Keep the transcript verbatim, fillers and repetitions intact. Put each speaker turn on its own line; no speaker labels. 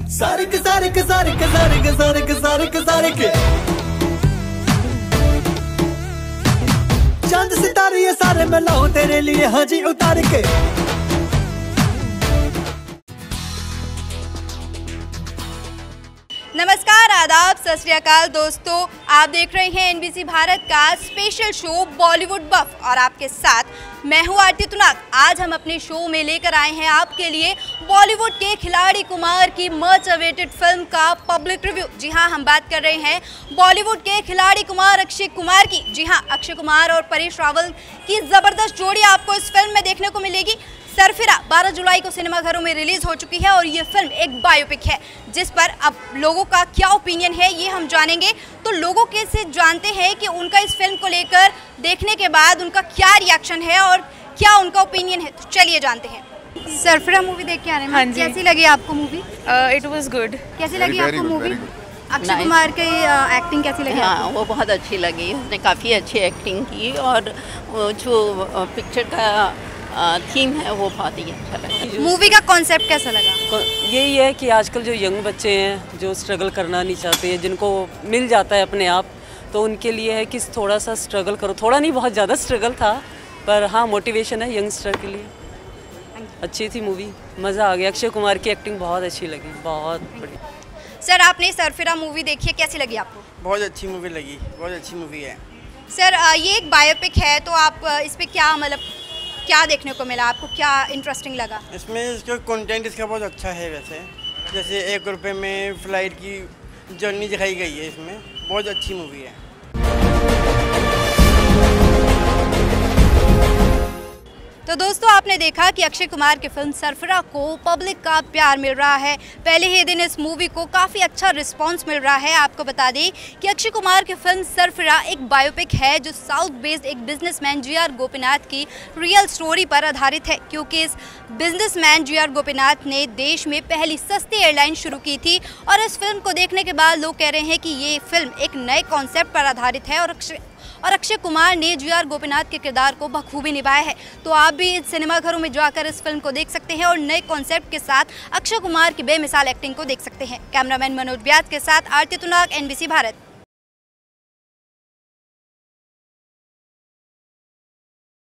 सारिक सारिक सारिक सारिक सारिक सारिक सारिक चांद सितारे ये सारे मैं लाऊं तेरे लिए हाजी उतार के।
नमस्कार, आदाब, सत श्री अकाल दोस्तों, आप देख रहे हैं एनबीसी भारत का स्पेशल शो बॉलीवुड बफ और आपके साथ मैं हूं आरती तुनाग। आज हम अपने शो में लेकर आए हैं आपके लिए बॉलीवुड के खिलाड़ी कुमार की मच अवेटेड फिल्म का पब्लिक रिव्यू। जी हां, हम बात कर रहे हैं बॉलीवुड के खिलाड़ी कुमार अक्षय कुमार की। जी हां, अक्षय कुमार और परेश रावल की ज़बरदस्त जोड़ी आपको इस फिल्म में देखने को मिलेगी। सरफिरा बारह जुलाई को सिनेमाघरों में रिलीज हो चुकी है और ये फिल्म एक बायोपिक है जिस पर अब लोगों का क्या ओपिनियन है ये हम जानेंगे। तो लोगों के से जानते हैं कि उनका इस फिल्म को लेकर देखने के बाद उनका क्या रिएक्शन है और क्या उनका ओपिनियन है। तो चलिए जानते हैं। सरफिरा मूवी देख के आ रहे हैं, हाँ जी। कैसी लगी आपको मूवी?
It was good.
कैसी लगी आपको मूवी? अक्षय कुमार की एक्टिंग कैसी लगी?
हाँ, वो बहुत अच्छी लगी, उसने काफ़ी अच्छी एक्टिंग की और जो पिक्चर का थीम है वो बहुत ही अच्छा लगा।
मूवी का कॉन्सेप्ट कैसा लगा?
यही है कि आजकल जो यंग बच्चे हैं जो स्ट्रगल करना नहीं चाहते हैं, जिनको मिल जाता है अपने आप, तो उनके लिए है कि थोड़ा सा स्ट्रगल करो। थोड़ा नहीं, बहुत ज़्यादा स्ट्रगल था, पर हाँ मोटिवेशन है यंगस्टर के लिए। अच्छी थी मूवी, मज़ा आ गया। अक्षय कुमार की एक्टिंग बहुत अच्छी लगी, बहुत बढ़िया।
सर, आपने सरफिरा मूवी देखी है, कैसी लगी आपको?
बहुत अच्छी मूवी लगी, बहुत अच्छी मूवी है।
सर, ये एक बायोपिक है तो आप इस पर क्या मतलब क्या देखने को मिला आपको, क्या इंटरेस्टिंग लगा?
इसमें इसका कंटेंट इसका बहुत अच्छा है। वैसे जैसे एक रुपए में फ्लाइट की जर्नी दिखाई गई है, इसमें बहुत अच्छी मूवी है।
तो दोस्तों, आपने देखा कि अक्षय कुमार की फिल्म सरफिरा को पब्लिक का प्यार मिल रहा है। पहले ही दिन इस मूवी को काफ़ी अच्छा रिस्पांस मिल रहा है। आपको बता दें कि अक्षय कुमार की फिल्म सरफिरा एक बायोपिक है जो साउथ बेस्ड एक बिजनेसमैन जी आर गोपीनाथ की रियल स्टोरी पर आधारित है, क्योंकि इस बिजनेसमैन जी आर गोपीनाथ ने देश में पहली सस्ती एयरलाइन शुरू की थी और इस फिल्म को देखने के बाद लोग कह रहे हैं कि ये फिल्म एक नए कॉन्सेप्ट पर आधारित है और अक्षय और अक्षय कुमार ने जी आर गोपीनाथ के किरदार को बखूबी निभाया है। तो आप भी सिनेमाघरों में जाकर इस फिल्म को देख सकते हैं और नए कॉन्सेप्ट के साथ अक्षय कुमार की बेमिसाल एक्टिंग को देख सकते हैं। कैमरामैन मनोज व्यास के साथ आरती तुनाग, एनबीसी भारत।